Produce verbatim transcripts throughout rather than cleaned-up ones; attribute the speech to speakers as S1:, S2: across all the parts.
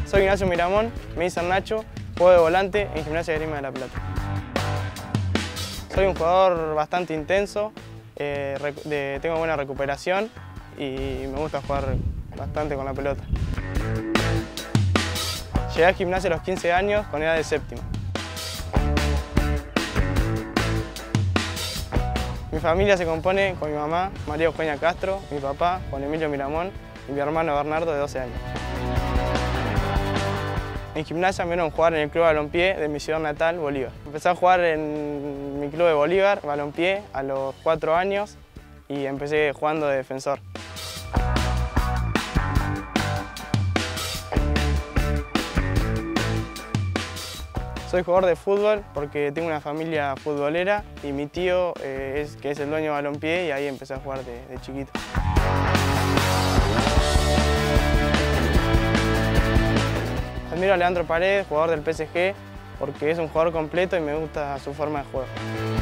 S1: Soy Ignacio Miramón, me dicen Nacho, juego de volante en Gimnasia de Grima de la Plata. Soy un jugador bastante intenso, eh, de, tengo buena recuperación y me gusta jugar bastante con la pelota. Llegué a Gimnasia a los quince años con edad de séptima. Mi familia se compone con mi mamá, María Eugenia Castro, mi papá, Juan Emilio Miramón, y mi hermano Bernardo, de doce años. En Gimnasia me vieron jugar en el Club Balompié de mi ciudad natal, Bolívar. Empecé a jugar en mi club de Bolívar, Balompié, a los cuatro años y empecé jugando de defensor. Soy jugador de fútbol porque tengo una familia futbolera y mi tío, eh, es, que es el dueño de Balompié, y ahí empecé a jugar de, de chiquito. Admiro a Leandro Paredes, jugador del P S G, porque es un jugador completo y me gusta su forma de juego.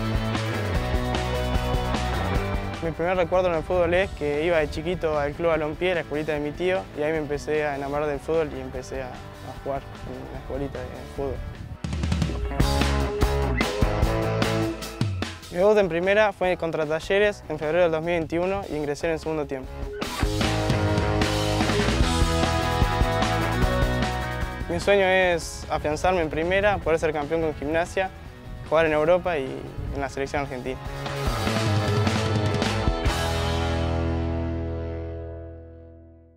S1: Mi primer recuerdo en el fútbol es que iba de chiquito al Club Balompié, la escuelita de mi tío, y ahí me empecé a enamorar del fútbol y empecé a, a jugar en la escuelita de fútbol. Mi debut en primera fue contra Talleres en febrero del dos mil veintiuno y ingresé en el segundo tiempo. Mi sueño es afianzarme en primera, poder ser campeón con Gimnasia, jugar en Europa y en la selección argentina.